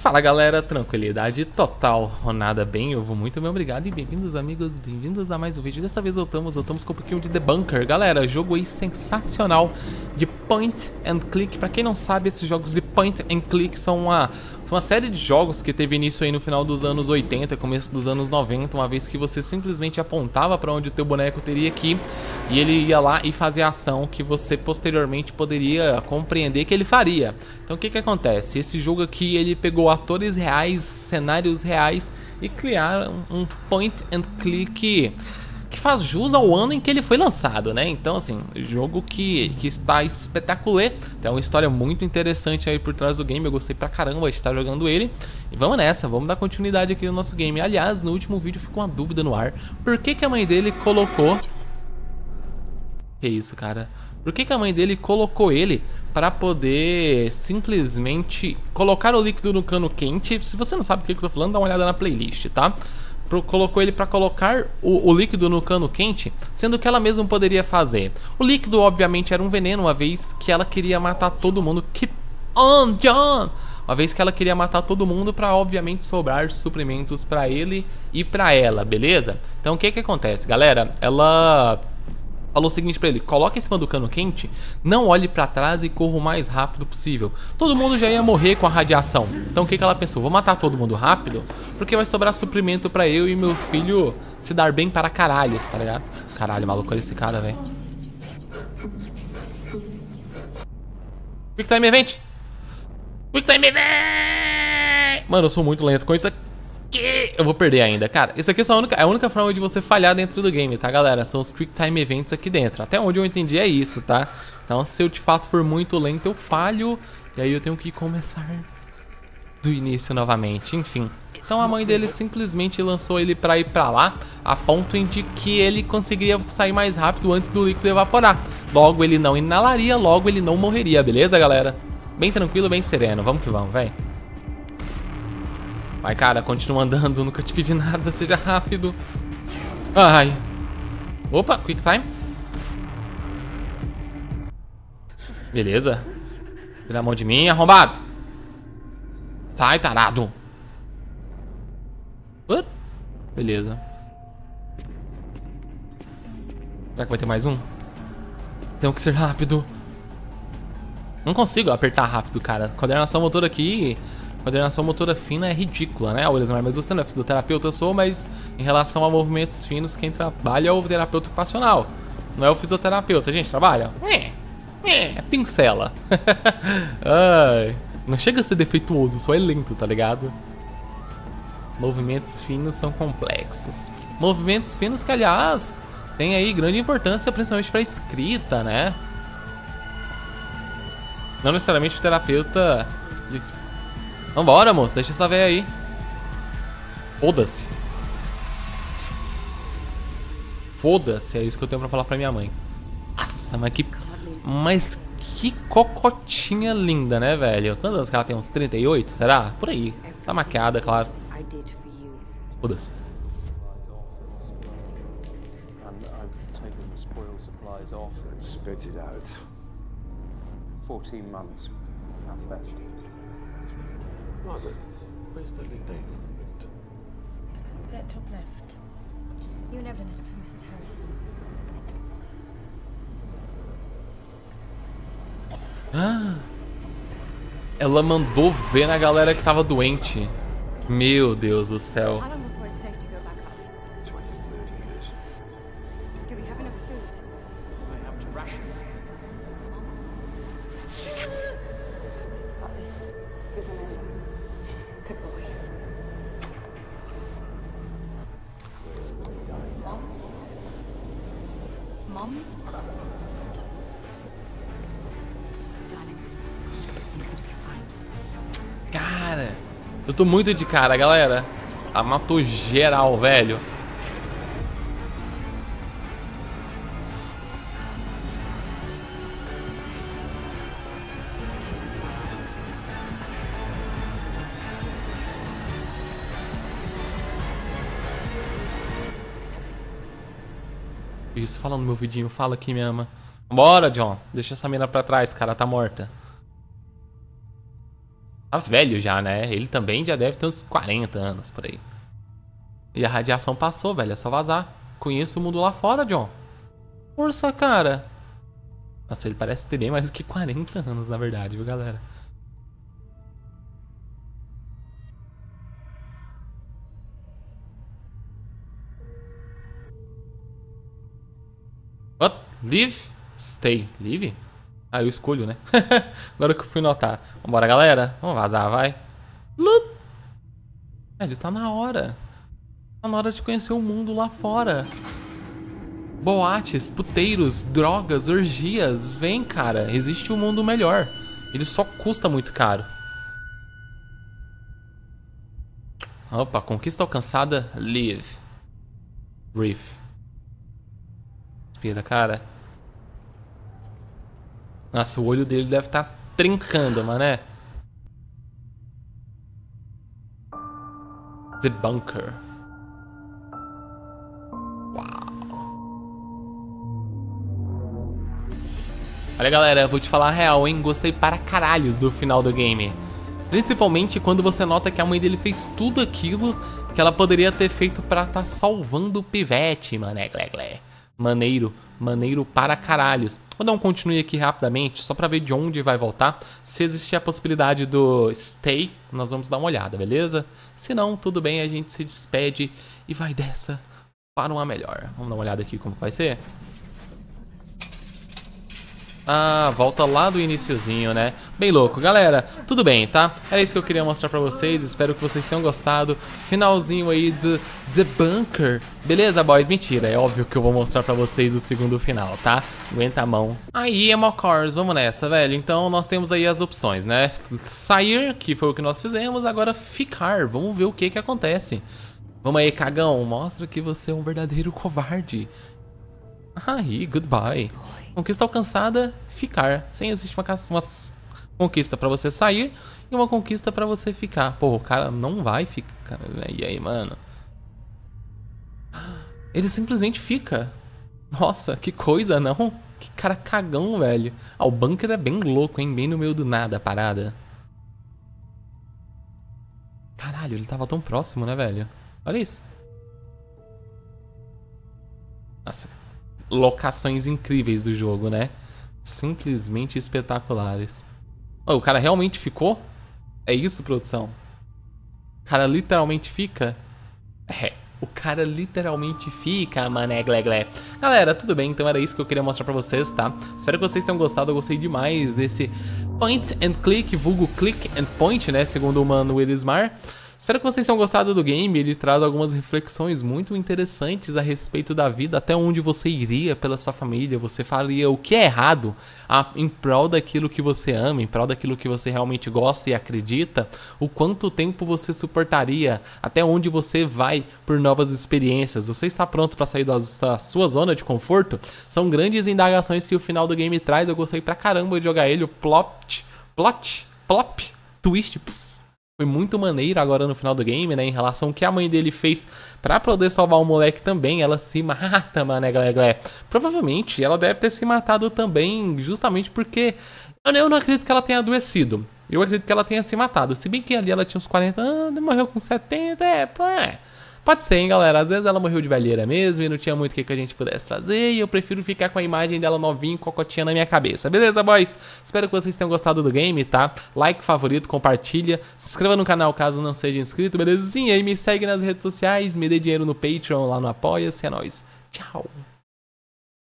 Fala galera, tranquilidade total, nada bem, eu vou muito bem, obrigado e bem-vindos amigos, bem-vindos a mais um vídeo. Dessa vez voltamos com um pouquinho de The Bunker. Galera, jogo aí sensacional de point and click. Pra quem não sabe, esses jogos de point and click são uma série de jogos que teve início aí no final dos anos 80, começo dos anos 90, uma vez que você simplesmente apontava pra onde o teu boneco teria que ir e ele ia lá e fazia a ação que você posteriormente poderia compreender que ele faria. Então o que acontece? Esse jogo aqui, ele pegou atores reais, cenários reais e criaram um point and click que faz jus ao ano em que ele foi lançado, né? Então, assim, jogo que está espetacular. Tem uma história muito interessante aí por trás do game. Eu gostei pra caramba de estar jogando ele. E vamos nessa, vamos dar continuidade aqui no nosso game. Aliás, no último vídeo ficou uma dúvida no ar. Por que a mãe dele colocou... Que isso, cara? Por que a mãe dele colocou ele para poder simplesmente colocar o líquido no cano quente? Se você não sabe do que eu tô falando, dá uma olhada na playlist, tá? Colocou ele para colocar o líquido no cano quente, sendo que ela mesma poderia fazer. O líquido, obviamente, era um veneno, uma vez que ela queria matar todo mundo. Keep on, John! Uma vez que ela queria matar todo mundo para, obviamente, sobrar suprimentos para ele e para ela, beleza? Então, o que acontece, galera? Ela... falou o seguinte pra ele: coloca em cima do cano quente, não olhe pra trás e corra o mais rápido possível. Todo mundo já ia morrer com a radiação. Então o que ela pensou? Vou matar todo mundo rápido, porque vai sobrar suprimento pra eu e meu filho se dar bem para caralhos, tá ligado? Caralho, maluco, olha esse cara, velho. Quick Time Event! Quick Time Event! Mano, eu sou muito lento com isso aqui. Eu vou perder ainda, cara. Isso aqui é a única forma de você falhar dentro do game, tá, galera? São os Quick Time Events aqui dentro. Até onde eu entendi é isso, tá? Então, se eu de fato for muito lento, eu falho. E aí eu tenho que começar do início novamente, enfim. Então a mãe dele simplesmente lançou ele pra ir pra lá, a ponto de que ele conseguiria sair mais rápido antes do líquido evaporar. Logo ele não inalaria, logo ele não morreria, beleza, galera? Bem tranquilo, bem sereno. Vamos que vamos, velho. Vai, cara, continua andando, nunca te pedi nada, seja rápido. Ai. Opa, quick time. Beleza. Tira a mão de mim, arrombado. Sai, tarado. Beleza. Será que vai ter mais um? Tenho que ser rápido. Não consigo apertar rápido, cara. Coordenação motora aqui... Coordenação motora fina é ridícula, né, Wilson? Mas você não é fisioterapeuta, eu sou, mas em relação a movimentos finos, quem trabalha é o terapeuta ocupacional. Não é o fisioterapeuta, a gente trabalha? É pincela. Ai, não chega a ser defeituoso, só é lento, tá ligado? Movimentos finos são complexos. Movimentos finos que, aliás, tem aí grande importância, principalmente pra escrita, né? Não necessariamente o terapeuta... Vambora, moço, deixa essa véia aí. Foda-se. Foda-se, é isso que eu tenho pra falar pra minha mãe. Nossa, mas que cocotinha linda, né, velho? Quantos anos que ela tem? Uns 38, será? Por aí. Tá maquiada, claro. Foda-se. Spit it out. 14 months. How fast? Margaret, where's the link date? That top left. You never left for Mrs. Harrison. Ah, ela mandou ver na galera que tava doente. Meu Deus do céu. How long before it's safe to go back up? 20, 30 years. Do we have enough food? I have to ration. Got this. Good remember. Good boy. Mom? Darling, he's gonna be fine. Cara, eu tô muito de cara, galera. Ela matou geral, velho. Isso, fala no meu vidinho, fala que me ama. Bora, John. Deixa essa mina pra trás, cara, tá morta. Tá velho já, né? Ele também já deve ter uns 40 anos por aí. E a radiação passou, velho. É só vazar. Conheço o mundo lá fora, John. Força, cara. Nossa, ele parece ter bem mais do que 40 anos, na verdade, viu, galera? What? Leave? Stay. Leave? Ah, eu escolho, né? Agora que eu fui notar. Vambora, galera. Vamos vazar, vai. Velho, tá na hora. Tá na hora de conhecer o mundo lá fora. Boates, puteiros, drogas, orgias. Vem, cara. Existe um mundo melhor. Ele só custa muito caro. Opa, conquista alcançada. Leave. Brief. Respira, cara. Nossa, o olho dele deve estar trincando, mané. The Bunker. Uau. Olha, galera, eu vou te falar a real, hein? Gostei para caralhos do final do game. Principalmente quando você nota que a mãe dele fez tudo aquilo que ela poderia ter feito pra estar salvando o pivete, mané, glé. Maneiro para caralhos. Vou dar um continue aqui rapidamente, só pra ver de onde vai voltar. Se existir a possibilidade do stay, nós vamos dar uma olhada, beleza? Se não, tudo bem, a gente se despede e vai dessa para uma melhor. Vamos dar uma olhada aqui como vai ser. Ah, volta lá do iniciozinho, né? Bem louco, galera. Tudo bem, tá? Era isso que eu queria mostrar pra vocês. Espero que vocês tenham gostado. Finalzinho aí do The Bunker. Beleza, boys? Mentira. É óbvio que eu vou mostrar pra vocês o segundo final, tá? Aguenta a mão. Aí, Emocars, vamos nessa, velho. Então, nós temos aí as opções, né? Sair, que foi o que nós fizemos. Agora, ficar. Vamos ver o que acontece. Vamos aí, cagão. Mostra que você é um verdadeiro covarde. Aí, goodbye. Conquista alcançada, ficar. Sem existe uma conquista pra você sair e uma conquista pra você ficar. Pô, o cara não vai ficar. E aí, mano? Ele simplesmente fica. Nossa, que coisa, não? Que cara cagão, velho. Ah, o bunker é bem louco, hein? Bem no meio do nada a parada. Caralho, ele tava tão próximo, né, velho? Olha isso. Nossa. Locações incríveis do jogo, né? Simplesmente espetaculares. Oh, o cara realmente ficou? É isso, produção? O cara literalmente fica? É, o cara literalmente fica, mané, glé. Galera, tudo bem, então era isso que eu queria mostrar pra vocês, tá? Espero que vocês tenham gostado, eu gostei demais desse point and click, vulgo click and point, né? Segundo o mano Elismar. Espero que vocês tenham gostado do game, ele traz algumas reflexões muito interessantes a respeito da vida, até onde você iria pela sua família, você faria o que é errado em prol daquilo que você ama, em prol daquilo que você realmente gosta e acredita, o quanto tempo você suportaria, até onde você vai por novas experiências, você está pronto para sair da sua zona de conforto? São grandes indagações que o final do game traz, eu gostei pra caramba de jogar ele, o plot, twist, foi muito maneiro agora no final do game, né? Em relação ao que a mãe dele fez pra poder salvar o moleque também. Ela se mata, mané, galera. Provavelmente ela deve ter se matado também justamente porque eu não acredito que ela tenha adoecido. Eu acredito que ela tenha se matado. Se bem que ali ela tinha uns 40 anos, morreu com 70, pode ser, hein, galera. Às vezes ela morreu de velheira mesmo e não tinha muito o que a gente pudesse fazer. E eu prefiro ficar com a imagem dela novinha, cocotinha na minha cabeça. Beleza, boys? Espero que vocês tenham gostado do game, tá? Like, favorito, compartilha. Se inscreva no canal caso não seja inscrito, beleza? Sim, aí me segue nas redes sociais, me dê dinheiro no Patreon, lá no Apoia-se. É nóis. Tchau.